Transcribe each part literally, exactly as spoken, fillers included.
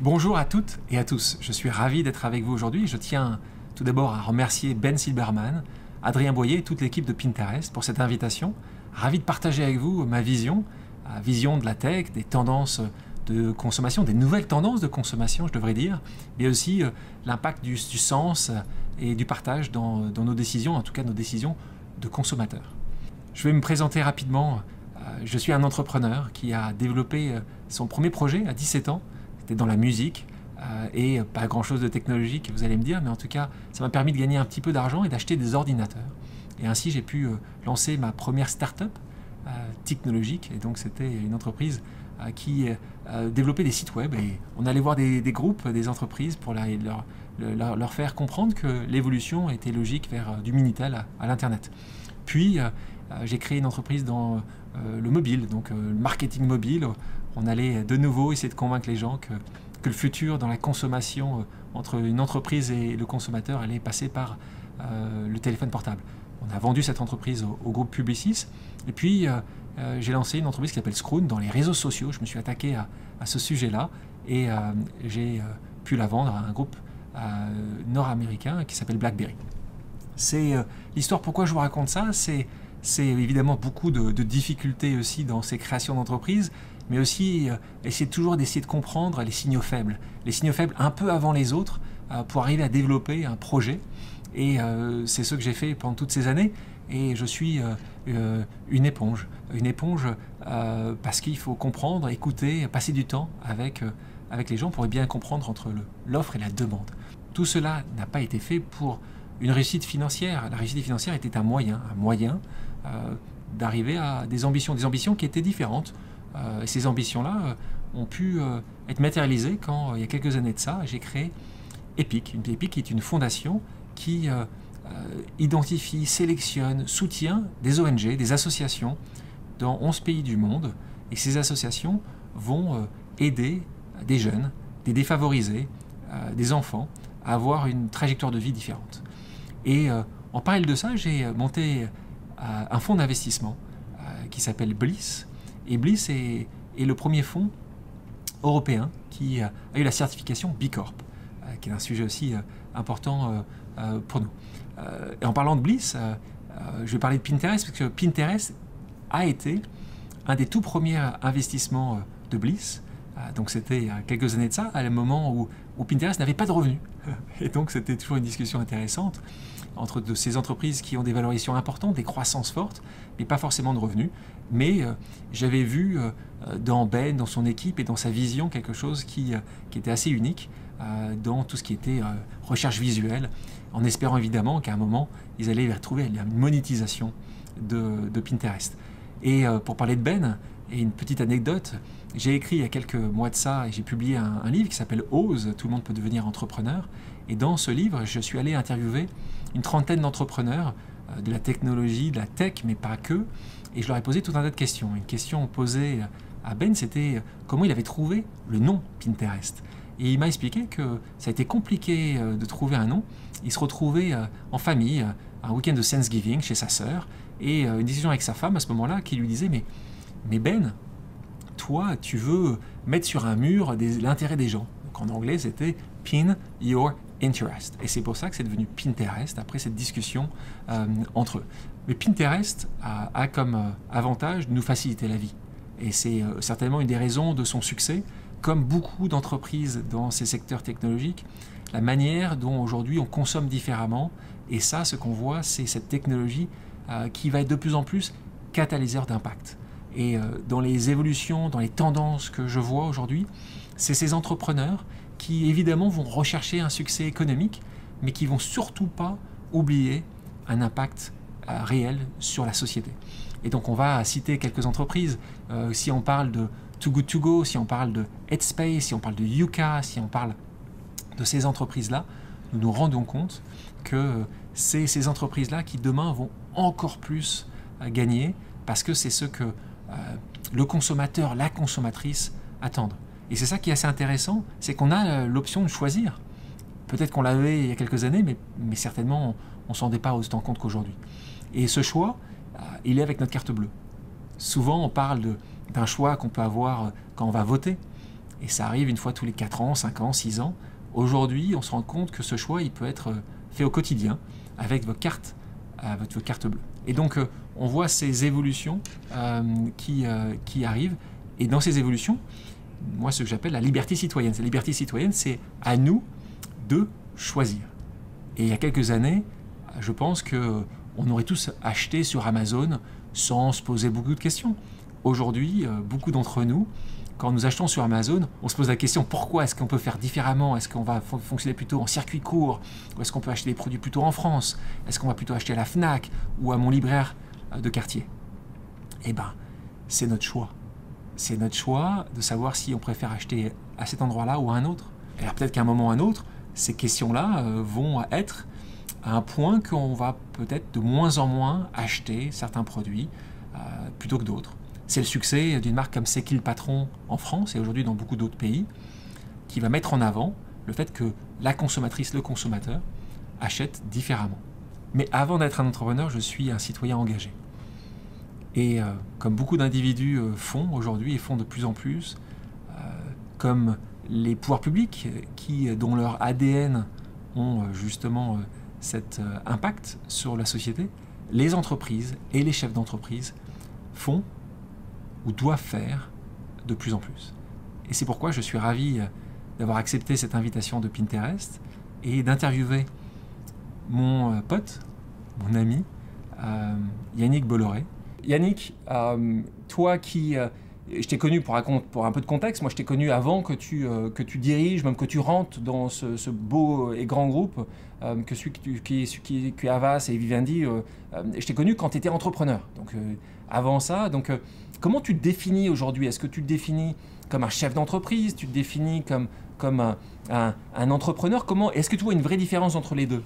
Bonjour à toutes et à tous, je suis ravi d'être avec vous aujourd'hui. Je tiens tout d'abord à remercier Ben Silbermann, Adrien Boyer et toute l'équipe de Pinterest pour cette invitation. Ravi de partager avec vous ma vision, la vision de la tech, des tendances de consommation, des nouvelles tendances de consommation, je devrais dire, mais aussi euh, l'impact du, du sens et du partage dans, dans nos décisions, en tout cas nos décisions de consommateurs. Je vais me présenter rapidement. Euh, je suis un entrepreneur qui a développé euh, son premier projet à dix-sept ans. C'était dans la musique euh, et pas grand-chose de technologique, vous allez me dire, mais en tout cas, ça m'a permis de gagner un petit peu d'argent et d'acheter des ordinateurs. Et ainsi, j'ai pu euh, lancer ma première start-up euh, technologique. Et donc, c'était une entreprise euh, qui euh, développait des sites web. Et on allait voir des, des groupes, des entreprises pour la, leur, leur, leur faire comprendre que l'évolution était logique vers euh, du Minitel à, à l'Internet. Puis, euh, j'ai créé une entreprise dans euh, le mobile, donc euh, le marketing mobile. On allait de nouveau essayer de convaincre les gens que, que le futur dans la consommation euh, entre une entreprise et le consommateur allait passer par euh, le téléphone portable. On a vendu cette entreprise au, au groupe Publicis. Et puis, euh, euh, j'ai lancé une entreprise qui s'appelle Scroon dans les réseaux sociaux. Je me suis attaqué à, à ce sujet-là et euh, j'ai euh, pu la vendre à un groupe euh, nord-américain qui s'appelle BlackBerry. C'est euh, l'histoire. Pourquoi je vous raconte ça, c'est C'est évidemment beaucoup de, de difficultés aussi dans ces créations d'entreprises, mais aussi euh, essayer toujours d'essayer de comprendre les signaux faibles. Les signaux faibles un peu avant les autres euh, pour arriver à développer un projet. Et euh, c'est ce que j'ai fait pendant toutes ces années. Et je suis euh, euh, une éponge. Une éponge euh, parce qu'il faut comprendre, écouter, passer du temps avec, euh, avec les gens pour bien comprendre entre l'offre et la demande. Tout cela n'a pas été fait pour une réussite financière. La réussite financière était un moyen, un moyen euh, d'arriver à des ambitions, des ambitions qui étaient différentes. Euh, et ces ambitions-là euh, ont pu euh, être matérialisées quand, euh, il y a quelques années de ça, j'ai créé EPIC. EPIC qui est une fondation qui euh, euh, identifie, sélectionne, soutient des O N G, des associations dans onze pays du monde. Et ces associations vont euh, aider des jeunes, des défavorisés, euh, des enfants à avoir une trajectoire de vie différente. Et euh, en parallèle de ça, j'ai monté euh, un fonds d'investissement euh, qui s'appelle Bliss. Et Bliss est, est le premier fonds européen qui euh, a eu la certification B Corp, euh, qui est un sujet aussi euh, important euh, euh, pour nous. Euh, et en parlant de Bliss, euh, euh, je vais parler de Pinterest, parce que Pinterest a été un des tout premiers investissements euh, de Bliss. Euh, donc c'était il y a quelques années de ça, à un moment où, où Pinterest n'avait pas de revenus. Et donc c'était toujours une discussion intéressante entre de ces entreprises qui ont des valorisations importantes, des croissances fortes, mais pas forcément de revenus. Mais euh, j'avais vu euh, dans Ben, dans son équipe et dans sa vision, quelque chose qui, euh, qui était assez unique euh, dans tout ce qui était euh, recherche visuelle, en espérant évidemment qu'à un moment, ils allaient retrouver une monétisation de, de Pinterest. Et euh, pour parler de Ben, et une petite anecdote, j'ai écrit il y a quelques mois de ça, et j'ai publié un, un livre qui s'appelle Ose, tout le monde peut devenir entrepreneur. Et dans ce livre, je suis allé interviewer une trentaine d'entrepreneurs euh, de la technologie, de la tech, mais pas que. Et je leur ai posé tout un tas de questions. Une question posée à Ben, c'était comment il avait trouvé le nom Pinterest. Et il m'a expliqué que ça a été compliqué euh, de trouver un nom. Il se retrouvait euh, en famille, euh, un week-end de Thanksgiving chez sa sœur, et euh, une discussion avec sa femme à ce moment-là qui lui disait « Mais, mais Ben, toi, tu veux mettre sur un mur l'intérêt des gens. » Donc en anglais, c'était « Pin your interest ». Et c'est pour ça que c'est devenu Pinterest, après cette discussion euh, entre eux. Mais Pinterest a, a comme euh, avantage de nous faciliter la vie. Et c'est euh, certainement une des raisons de son succès. Comme beaucoup d'entreprises dans ces secteurs technologiques, la manière dont aujourd'hui on consomme différemment, et ça, ce qu'on voit, c'est cette technologie euh, qui va être de plus en plus catalyseur d'impact. Et euh, dans les évolutions, dans les tendances que je vois aujourd'hui, c'est ces entrepreneurs qui évidemment vont rechercher un succès économique, mais qui vont surtout pas oublier un impact euh, réel sur la société. Et donc on va citer quelques entreprises. Euh, si on parle de Too Good To Go, si on parle de Headspace, si on parle de Yuka, si on parle de ces entreprises-là, nous nous rendons compte que c'est ces entreprises-là qui demain vont encore plus euh, gagner, parce que c'est ce que euh, le consommateur, la consommatrice attendent. Et c'est ça qui est assez intéressant, c'est qu'on a euh, l'option de choisir. Peut-être qu'on l'avait il y a quelques années, mais, mais certainement on ne s'en rendait pas autant compte qu'aujourd'hui. Et ce choix, euh, il est avec notre carte bleue. Souvent on parle d'un choix qu'on peut avoir quand on va voter. Et ça arrive une fois tous les quatre ans, cinq ans, six ans. Aujourd'hui, on se rend compte que ce choix, il peut être fait au quotidien avec vos cartes, euh, votre carte bleue. Et donc, euh, on voit ces évolutions euh, qui, euh, qui arrivent. Et dans ces évolutions, moi, ce que j'appelle la liberté citoyenne. La liberté citoyenne, c'est à nous de choisir. Et il y a quelques années, je pense qu'on aurait tous acheté sur Amazon sans se poser beaucoup de questions. Aujourd'hui, beaucoup d'entre nous, quand nous achetons sur Amazon, on se pose la question pourquoi est-ce qu'on peut faire différemment? Est-ce qu'on va fonctionner plutôt en circuit court? Ou est-ce qu'on peut acheter des produits plutôt en France? Est-ce qu'on va plutôt acheter à la Fnac ou à mon libraire de quartier? Eh bien, c'est notre choix. C'est notre choix de savoir si on préfère acheter à cet endroit-là ou à un autre. Et alors peut-être qu'à un moment ou à un autre, ces questions-là euh, vont être à un point qu'on va peut-être de moins en moins acheter certains produits euh, plutôt que d'autres. C'est le succès d'une marque comme C'est qui le patron en France et aujourd'hui dans beaucoup d'autres pays qui va mettre en avant le fait que la consommatrice, le consommateur achète différemment. Mais avant d'être un entrepreneur, je suis un citoyen engagé. Et euh, comme beaucoup d'individus euh, font aujourd'hui et font de plus en plus, euh, comme les pouvoirs publics qui, dont leur A D N ont euh, justement euh, cet euh, impact sur la société, les entreprises et les chefs d'entreprise font ou doivent faire de plus en plus. Et c'est pourquoi je suis ravi d'avoir accepté cette invitation de Pinterest et d'interviewer mon pote, mon ami, euh, Yannick Bolloré. Yannick, euh, toi qui... Euh, je t'ai connu, pour, pour un peu de contexte, moi je t'ai connu avant que tu, euh, que tu diriges, même que tu rentres dans ce, ce beau et grand groupe, euh, que celui qui, qui, qui, qui est Havas et Vivendi. Euh, euh, je t'ai connu quand tu étais entrepreneur. Donc euh, avant ça, donc, euh, comment tu te définis aujourd'hui? Est-ce que tu te définis comme un chef d'entreprise? Tu te définis comme, comme un, un, un entrepreneur? Comment, est-ce que tu vois une vraie différence entre les deux?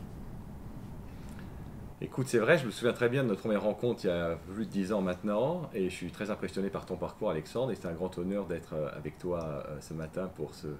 Écoute, c'est vrai, je me souviens très bien de notre première rencontre il y a plus de dix ans maintenant et je suis très impressionné par ton parcours, Alexandre, et c'est un grand honneur d'être avec toi ce matin pour, ce,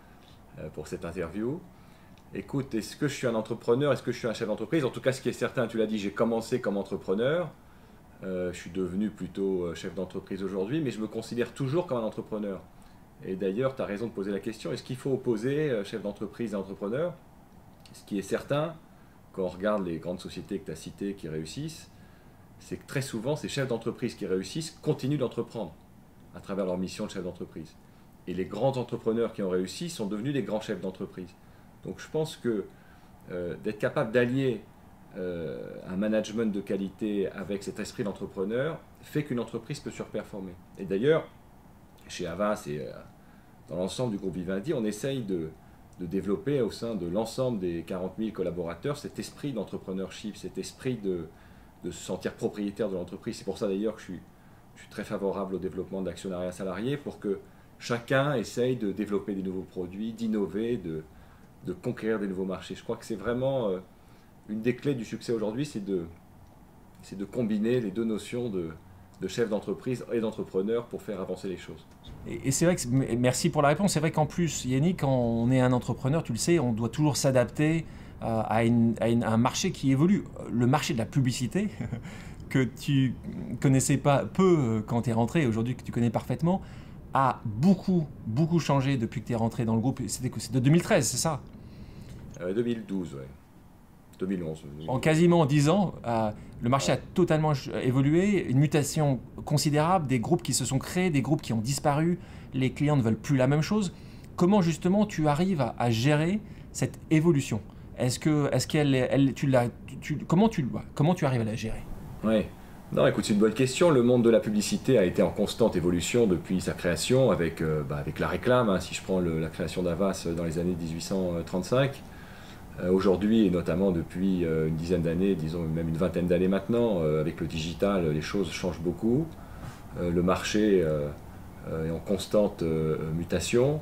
pour cette interview. Écoute, est-ce que je suis un entrepreneur? Est-ce que je suis un chef d'entreprise? En tout cas, ce qui est certain, tu l'as dit, j'ai commencé comme entrepreneur. Euh, je suis devenu plutôt chef d'entreprise aujourd'hui, mais je me considère toujours comme un entrepreneur. Et d'ailleurs, tu as raison de poser la question, est-ce qu'il faut opposer chef d'entreprise et entrepreneur? Ce qui est certain, quand on regarde les grandes sociétés que tu as citées qui réussissent, c'est que très souvent, ces chefs d'entreprise qui réussissent continuent d'entreprendre à travers leur mission de chef d'entreprise. Et les grands entrepreneurs qui ont réussi sont devenus des grands chefs d'entreprise. Donc je pense que euh, d'être capable d'allier euh, un management de qualité avec cet esprit d'entrepreneur fait qu'une entreprise peut surperformer. Et d'ailleurs, chez Havas et euh, dans l'ensemble du groupe Vivendi, on essaye de de développer au sein de l'ensemble des quarante mille collaborateurs cet esprit d'entrepreneurship, cet esprit de, de se sentir propriétaire de l'entreprise. C'est pour ça d'ailleurs que je suis, je suis très favorable au développement de l'actionnariat salarié, pour que chacun essaye de développer des nouveaux produits, d'innover, de, de conquérir des nouveaux marchés. Je crois que c'est vraiment euh, une des clés du succès aujourd'hui, c'est de, c'est de combiner les deux notions de, de chef d'entreprise et d'entrepreneur pour faire avancer les choses. Et c'est vrai que, merci pour la réponse, c'est vrai qu'en plus, Yannick, quand on est un entrepreneur, tu le sais, on doit toujours s'adapter à, une, à une, un marché qui évolue. Le marché de la publicité, que tu connaissais pas peu quand tu es rentré, aujourd'hui que tu connais parfaitement, a beaucoup, beaucoup changé depuis que tu es rentré dans le groupe. C'était de deux mille treize, c'est ça? euh, deux mille douze, oui. deux mille onze. En quasiment dix ans, euh, le marché a totalement évolué, une mutation considérable, des groupes qui se sont créés, des groupes qui ont disparu, les clients ne veulent plus la même chose. Comment justement tu arrives à, à gérer cette évolution? Est-ce que, est-ce qu'elle, elle, tu l'as, tu, comment tu, comment tu arrives à la gérer? Oui. Non, écoute, c'est une bonne question. Le monde de la publicité a été en constante évolution depuis sa création, avec, euh, bah, avec la réclame. Hein, si je prends le, la création d'Havas dans les années mille huit cent trente-cinq. Euh, Aujourd'hui, et notamment depuis euh, une dizaine d'années, disons même une vingtaine d'années maintenant, euh, avec le digital, les choses changent beaucoup. Euh, le marché euh, euh, est en constante euh, mutation.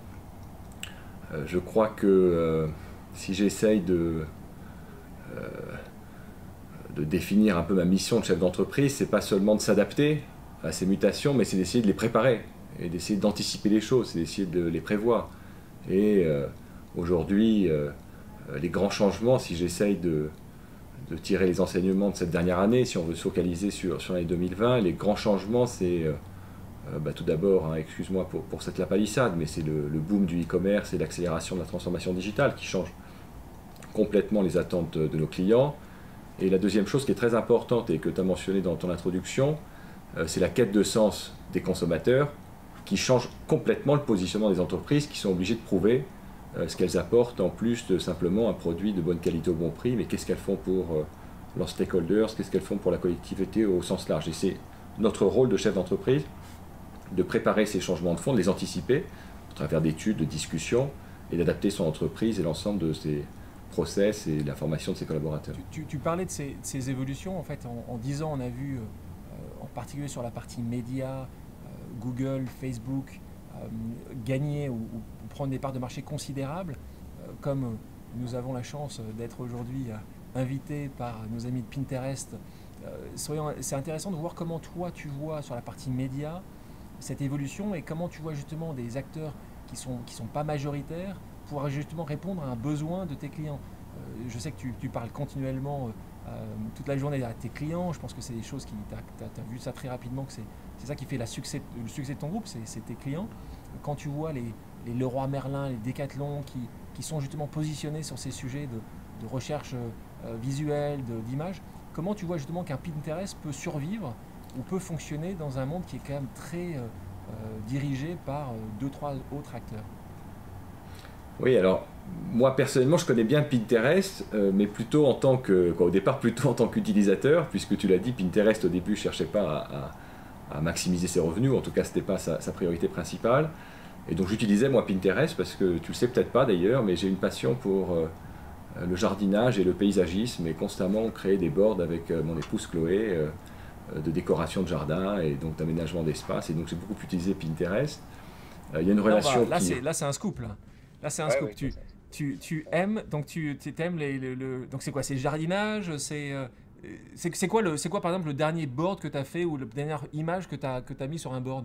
Euh, je crois que euh, si j'essaye de, euh, de définir un peu ma mission de chef d'entreprise, c'est pas seulement de s'adapter à ces mutations, mais c'est d'essayer de les préparer et d'essayer d'anticiper les choses, c'est d'essayer de les prévoir. Et euh, aujourd'hui, euh, les grands changements, si j'essaye de, de tirer les enseignements de cette dernière année, si on veut se focaliser sur, sur l'année deux mille vingt, les grands changements, c'est euh, euh, bah, tout d'abord, hein, excuse-moi pour, pour cette lapalissade, mais c'est le, le boom du e-commerce et l'accélération de la transformation digitale qui change complètement les attentes de, de nos clients. Et la deuxième chose qui est très importante et que tu as mentionné dans ton introduction, euh, c'est la quête de sens des consommateurs qui change complètement le positionnement des entreprises qui sont obligées de prouver euh, ce qu'elles apportent en plus de simplement un produit de bonne qualité au bon prix, mais qu'est-ce qu'elles font pour euh, leurs stakeholders, qu'est-ce qu'elles font pour la collectivité au sens large. Et c'est notre rôle de chef d'entreprise de préparer ces changements de fond, de les anticiper à travers d'études, de discussions et d'adapter son entreprise et l'ensemble de ses process et la formation de ses collaborateurs. Tu, tu, tu parlais de ces, de ces évolutions. En fait, en, en dix ans, on a vu, euh, en particulier sur la partie médias, euh, Google, Facebook, euh, gagner ou, ou prendre des parts de marché considérables. Euh, comme nous avons la chance d'être aujourd'hui euh, invités par nos amis de Pinterest, euh, soyons, c'est intéressant de voir comment toi tu vois sur la partie médias cette évolution et comment tu vois justement des acteurs qui ne sont, qui sont pas majoritaires pour justement répondre à un besoin de tes clients. Euh, je sais que tu, tu parles continuellement euh, toute la journée à tes clients. Je pense que c'est des choses qui... Tu as vu ça très rapidement, que c'est ça qui fait la succès, le succès de ton groupe, c'est tes clients. Quand tu vois les, les Leroy Merlin, les Decathlon qui, qui sont justement positionnés sur ces sujets de, de recherche euh, visuelle, d'image, comment tu vois justement qu'un Pinterest peut survivre ou peut fonctionner dans un monde qui est quand même très euh, euh, dirigé par euh, deux, trois autres acteurs? Oui, alors moi personnellement je connais bien Pinterest, euh, mais plutôt en tant que, quoi, au départ plutôt en tant qu'utilisateur, puisque tu l'as dit, Pinterest au début ne cherchait pas à, à, à maximiser ses revenus, en tout cas ce n'était pas sa, sa priorité principale. Et donc j'utilisais moi Pinterest parce que tu le sais peut-être pas d'ailleurs, mais j'ai une passion pour euh, le jardinage et le paysagisme et constamment créer des boards avec euh, mon épouse Chloé euh, de décoration de jardin et donc d'aménagement d'espace. Et donc j'ai beaucoup utilisé Pinterest. Euh, il y a une relation. Non, bah, là, qui... là c'est un scoop là. Là, c'est un ouais, scoop. Ouais, tu, tu, tu aimes, donc tu aimes les, le, le... Donc, c'est quoi? C'est le jardinage? C'est euh, c'est quoi, le, quoi, par exemple, le dernier board que tu as fait ou la dernière image que tu as, que tu as mis sur un board?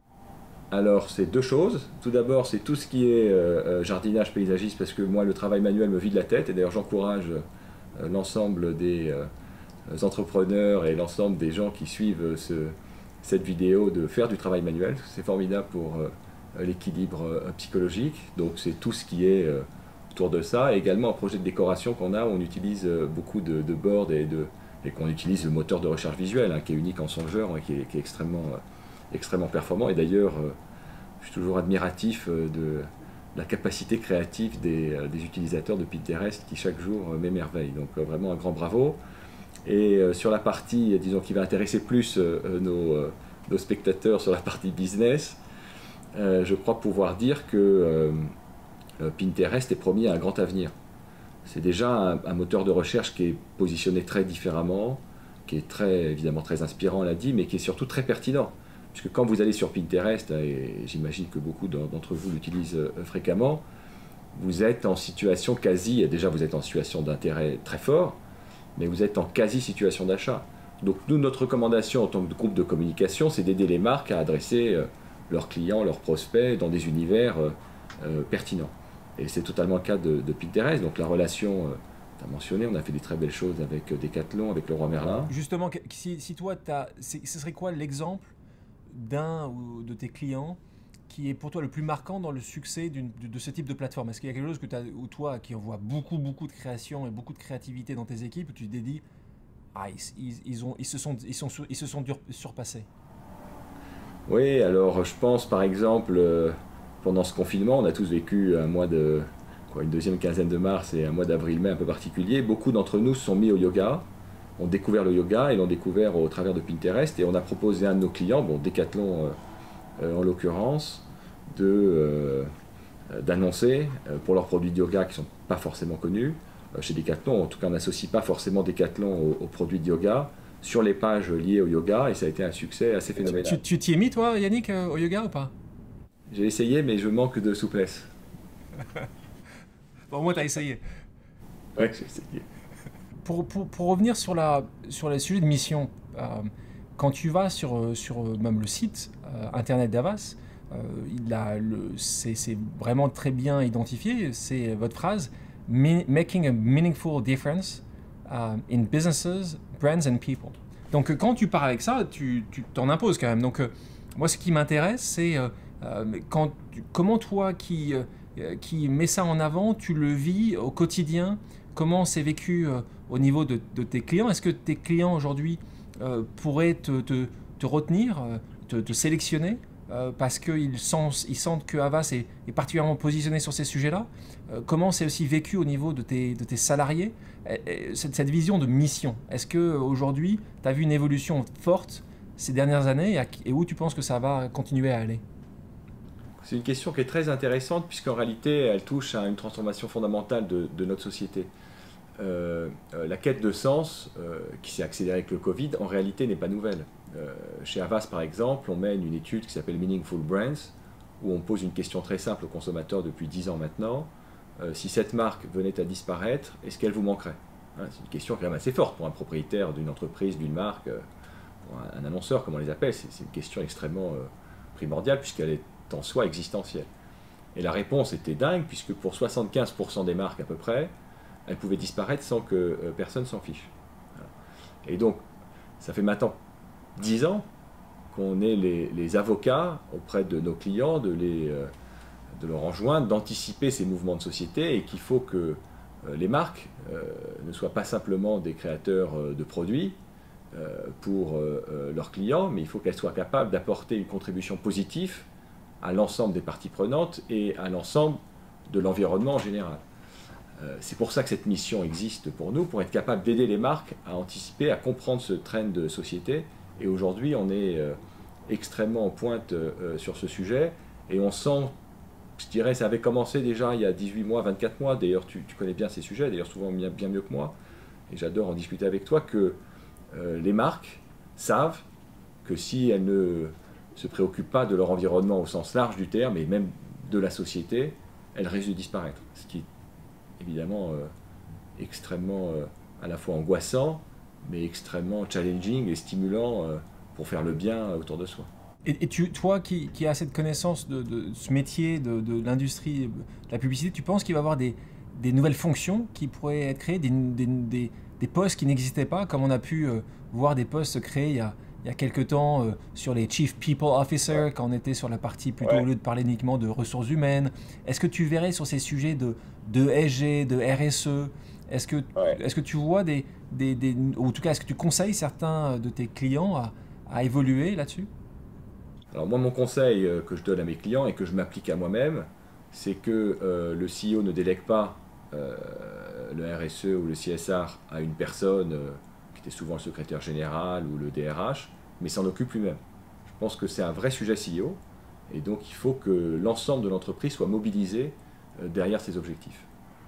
Alors, c'est deux choses. Tout d'abord, c'est tout ce qui est euh, jardinage, paysagisme, parce que moi, le travail manuel me vide la tête. Et d'ailleurs, j'encourage euh, l'ensemble des euh, entrepreneurs et l'ensemble des gens qui suivent ce, cette vidéo de faire du travail manuel. C'est formidable pour... Euh, l'équilibre euh, psychologique, donc c'est tout ce qui est euh, autour de ça. Et également un projet de décoration qu'on a, où on utilise euh, beaucoup de, de boards et, de, et qu'on utilise le moteur de recherche visuelle, hein, qui est unique en son genre et qui est, qui est extrêmement, euh, extrêmement performant. Et d'ailleurs, euh, je suis toujours admiratif euh, de la capacité créative des, euh, des utilisateurs de Pinterest qui chaque jour euh, m'émerveillent. Donc euh, vraiment un grand bravo. Et euh, sur la partie, disons, qui va intéresser plus euh, nos, euh, nos spectateurs sur la partie business, Euh, je crois pouvoir dire que euh, Pinterest est promis à un grand avenir. C'est déjà un, un moteur de recherche qui est positionné très différemment, qui est très, évidemment très inspirant, on l'a dit, mais qui est surtout très pertinent. Puisque quand vous allez sur Pinterest, et j'imagine que beaucoup d'entre vous l'utilisent euh, fréquemment, vous êtes en situation quasi, et déjà vous êtes en situation d'intérêt très fort, mais vous êtes en quasi situation d'achat. Donc nous, notre recommandation en tant que groupe de communication, c'est d'aider les marques à adresser euh, leurs clients, leurs prospects dans des univers euh, euh, pertinents. Et c'est totalement le cas de, de Pinterest. Donc la relation, euh, tu as mentionné, on a fait des très belles choses avec Decathlon, avec Leroy Merlin. Justement, si, si toi, t'as, ce serait quoi l'exemple d'un ou de tes clients qui est pour toi le plus marquant dans le succès de, de ce type de plateforme? Est-ce qu'il y a quelque chose que t'as, où toi, qui envoie beaucoup, beaucoup de création et beaucoup de créativité dans tes équipes, où tu te dis, ah, ils, ils, ont, ils, se sont, ils, sont, ils se sont surpassés? Oui, alors je pense par exemple, euh, pendant ce confinement, on a tous vécu un mois de, quoi, une deuxième quinzaine de mars et un mois d'avril-mai un peu particulier. Beaucoup d'entre nous se sont mis au yoga, ont découvert le yoga et l'ont découvert au travers de Pinterest. Et on a proposé à un de nos clients, bon, Decathlon euh, euh, en l'occurrence, de, euh, d'annoncer euh, pour leurs produits de yoga qui ne sont pas forcément connus. Euh, chez Decathlon, en tout cas on n'associe pas forcément Decathlon aux, aux produits de yoga, sur les pages liées au yoga, et ça a été un succès assez phénoménal. Tu t'y es mis, toi, Yannick, euh, au yoga ou pas? J'ai essayé, mais je manque de souplesse. Bon, au moins, tu as essayé. Oui, j'ai essayé. Pour, pour, pour revenir sur, la, sur le sujet de mission, euh, quand tu vas sur, sur même le site euh, internet d'Avas, euh, c'est vraiment très bien identifié, c'est votre phrase « Making a meaningful difference uh, in businesses, brands and people ». Donc quand tu pars avec ça, tu t'en imposes quand même. Donc Moi, ce qui m'intéresse, c'est euh, euh, quand, comment toi qui, euh, qui mets ça en avant, tu le vis au quotidien, comment c'est vécu euh, au niveau de, de tes clients. Est-ce que tes clients aujourd'hui euh, pourraient te, te, te retenir, euh, te, te sélectionner euh, parce qu'ils sentent, ils sentent que Havas est, est particulièrement positionné sur ces sujets-là. Euh, comment c'est aussi vécu au niveau de tes, de tes salariés, et, et, cette, cette vision de mission. Est-ce qu'aujourd'hui, tu as vu une évolution forte ces dernières années et, à, et où tu penses que ça va continuer à aller? C'est une question qui est très intéressante puisqu'en réalité, elle touche à une transformation fondamentale de, de notre société. Euh, euh, la quête de sens, euh, qui s'est accélérée avec le Covid, en réalité n'est pas nouvelle. Euh, chez Havas, par exemple, on mène une étude qui s'appelle Meaningful Brands, où on pose une question très simple aux consommateurs depuis dix ans maintenant. Euh, si cette marque venait à disparaître, est-ce qu'elle vous manquerait? Hein, c'est une question quand même assez forte pour un propriétaire d'une entreprise, d'une marque, euh, pour un, un annonceur, comme on les appelle. C'est, c'est une question extrêmement euh, primordiale puisqu'elle est en soi existentielle. Et la réponse était dingue, puisque pour soixante-quinze pour cent des marques à peu près, elles pouvaient disparaître sans que euh, personne s'en fiche. Voilà. Et donc, ça fait maintenant dix ans qu'on est les, les avocats auprès de nos clients, de, les, euh, de leur enjoindre d'anticiper ces mouvements de société et qu'il faut que euh, les marques euh, ne soient pas simplement des créateurs euh, de produits euh, pour euh, euh, leurs clients, mais il faut qu'elles soient capables d'apporter une contribution positive à l'ensemble des parties prenantes et à l'ensemble de l'environnement en général. Euh, c'est pour ça que cette mission existe pour nous, pour être capable d'aider les marques à anticiper, à comprendre ce trend de société. Et aujourd'hui, on est euh, extrêmement en pointe euh, sur ce sujet. Et on sent, je dirais, ça avait commencé déjà il y a dix-huit mois, vingt-quatre mois. D'ailleurs, tu, tu connais bien ces sujets, d'ailleurs souvent bien, bien mieux que moi. Et j'adore en discuter avec toi, que euh, les marques savent que si elles ne se préoccupent pas de leur environnement au sens large du terme, et même de la société, elles risquent de disparaître. Ce qui est évidemment euh, extrêmement euh, à la fois angoissant, mais extrêmement challenging et stimulant euh, pour faire le bien autour de soi. Et, et tu, toi qui, qui as cette connaissance de, de ce métier, de, de l'industrie, de la publicité, tu penses qu'il va y avoir des, des nouvelles fonctions qui pourraient être créées, des, des, des, des postes qui n'existaient pas, comme on a pu euh, voir des postes créés il y a il y a quelques temps euh, sur les Chief People Officer, ouais. Quand on était sur la partie plutôt, ouais. Au lieu de parler uniquement de ressources humaines. Est-ce que tu verrais sur ces sujets de, de S G, de R S E, est-ce que, ouais. Est-ce que tu vois des, des, des... Ou en tout cas, est-ce que tu conseilles certains de tes clients à, à évoluer là-dessus? Alors moi, mon conseil euh, que je donne à mes clients et que je m'applique à moi-même, c'est que euh, le C E O ne délègue pas euh, le R S E ou le C S R à une personne euh, qui était souvent le secrétaire général ou le D R H, mais s'en occupe lui-même. Je pense que c'est un vrai sujet C E O, et donc il faut que l'ensemble de l'entreprise soit mobilisé euh, derrière ses objectifs.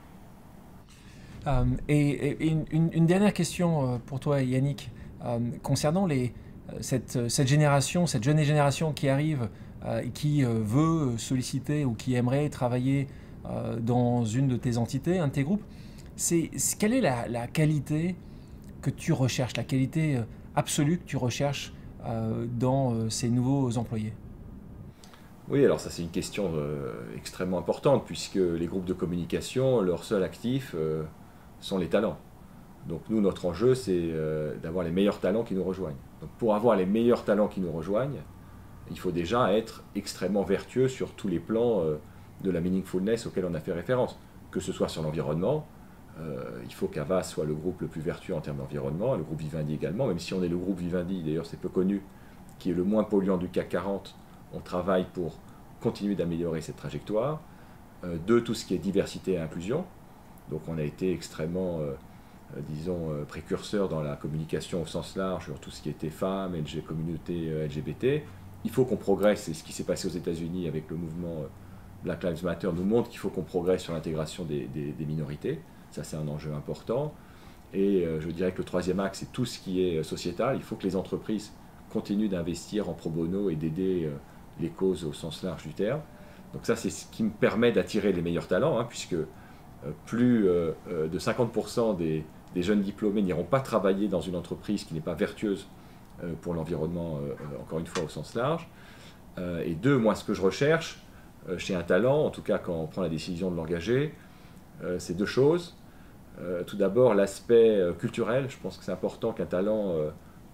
Euh, et, et une, une dernière question euh, pour toi, Yannick, euh, concernant les, cette, cette génération, cette jeune génération qui arrive euh, et qui euh, veut solliciter ou qui aimerait travailler euh, dans une de tes entités, un de tes groupes, c'est, quelle est la, la qualité que tu recherches, la qualité absolue que tu recherches euh, dans euh, ces nouveaux employés? Oui, alors ça c'est une question euh, extrêmement importante puisque les groupes de communication, leur seul actif euh, sont les talents. Donc nous, notre enjeu, c'est euh, d'avoir les meilleurs talents qui nous rejoignent. Donc pour avoir les meilleurs talents qui nous rejoignent, il faut déjà être extrêmement vertueux sur tous les plans euh, de la meaningfulness auquel on a fait référence, que ce soit sur l'environnement. Euh, il faut qu'Havas soit le groupe le plus vertueux en termes d'environnement, le groupe Vivendi également, même si on est le groupe Vivendi, d'ailleurs c'est peu connu, qui est le moins polluant du C A C quarante, on travaille pour continuer d'améliorer cette trajectoire. Euh, deux, tout ce qui est diversité et inclusion, donc on a été extrêmement, euh, euh, disons, euh, précurseur dans la communication au sens large sur tout ce qui était femmes, L G, communauté euh, L G B T. Il faut qu'on progresse, et ce qui s'est passé aux États-Unis avec le mouvement euh, Black Lives Matter nous montre qu'il faut qu'on progresse sur l'intégration des, des, des minorités. Ça, c'est un enjeu important. Et euh, je dirais que le troisième axe, c'est tout ce qui est sociétal. Il faut que les entreprises continuent d'investir en pro bono et d'aider euh, les causes au sens large du terme. Donc ça, c'est ce qui me permet d'attirer les meilleurs talents, hein, puisque euh, plus euh, de cinquante pour cent des, des jeunes diplômés n'iront pas travailler dans une entreprise qui n'est pas vertueuse euh, pour l'environnement, euh, encore une fois, au sens large. Euh, et deux, moi, ce que je recherche euh, chez un talent, en tout cas quand on prend la décision de l'engager, euh, c'est deux choses. Euh, tout d'abord, l'aspect euh, culturel. Je pense que c'est important qu'un talent euh,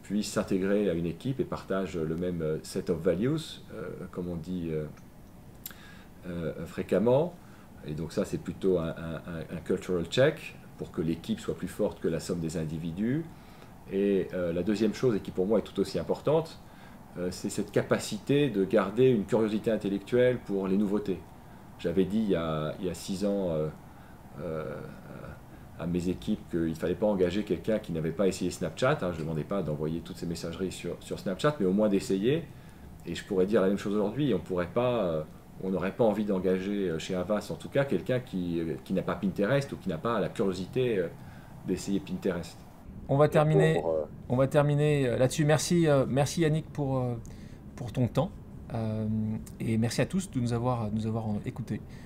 puissent s'intégrer à une équipe et partagent le même set of values, euh, comme on dit euh, euh, fréquemment. Et donc ça, c'est plutôt un, un, un cultural check pour que l'équipe soit plus forte que la somme des individus. Et euh, la deuxième chose, et qui pour moi est tout aussi importante, euh, c'est cette capacité de garder une curiosité intellectuelle pour les nouveautés. J'avais dit il y a, il y a six ans euh, euh, à mes équipes qu'il ne fallait pas engager quelqu'un qui n'avait pas essayé Snapchat. Hein. Je ne demandais pas d'envoyer toutes ces messageries sur, sur Snapchat, mais au moins d'essayer. Et je pourrais dire la même chose aujourd'hui. On pourrait pas, euh, on n'aurait pas envie d'engager chez Havas, en tout cas, quelqu'un qui, qui n'a pas Pinterest ou qui n'a pas la curiosité euh, d'essayer Pinterest. On va terminer, on va terminer là-dessus. Merci, euh, merci Yannick pour, euh, pour ton temps. Euh, et merci à tous de nous avoir, de nous avoir écoutés.